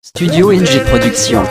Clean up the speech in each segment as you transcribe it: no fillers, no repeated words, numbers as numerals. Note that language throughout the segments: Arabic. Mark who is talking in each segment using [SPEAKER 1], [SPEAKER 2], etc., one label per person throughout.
[SPEAKER 1] Studio NG Production.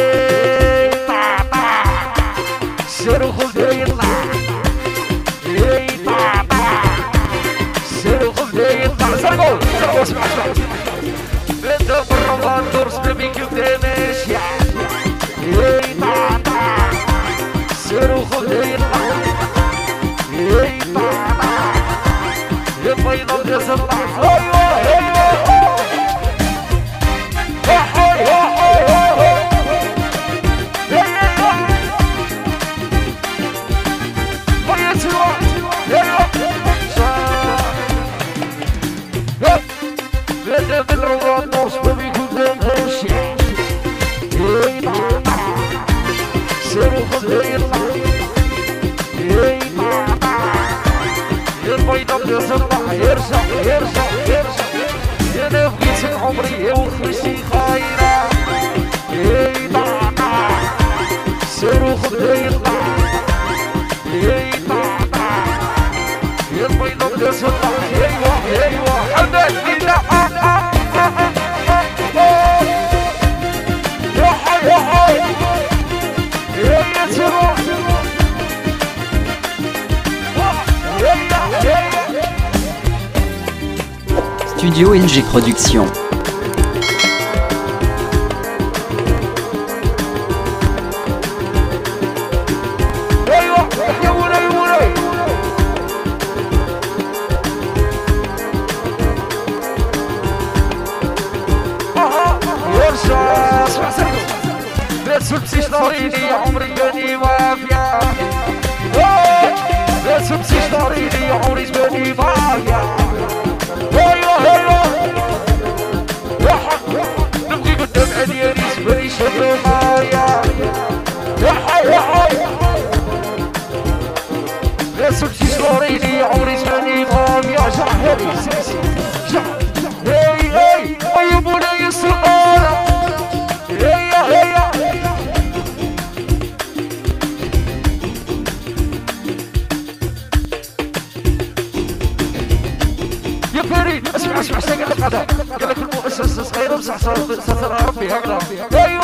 [SPEAKER 2] انا بغيتك عمري وخرجتي خايره سير وخذ يطلع يا البيضه بدا تطلع ايوا حمد فينا يا حي يا حي يا تروح
[SPEAKER 1] Studio NG Production.
[SPEAKER 2] لا تسبسيش ناريني يا عمري جاني وافيا لا تسبسيش ناريني يا عمري جاني وافيا نبغي قدام عيني زبالي شدو معايا يا حي يا حي لا تسبسيش ناريني يا عمري جاني وافيا جا هادي سيسي جا هاي طيبونا يا سلطانة هيا يا فريد اسمع قال لك هذا قال لك المؤسسه صغيره بصح صار ربي هكذا ايوا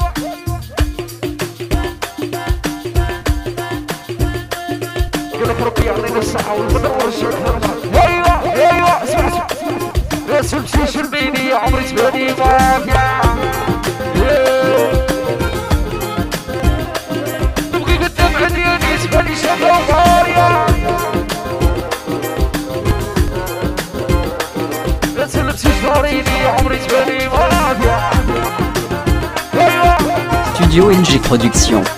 [SPEAKER 2] قال لك ربي يعطينا الصحه والقدره والشكر ايوا اسمع لا تمشي شربيني يا عمري تباني وافيا نبغي قدام عيني تباني شابه وغايه
[SPEAKER 1] Studio NG Production.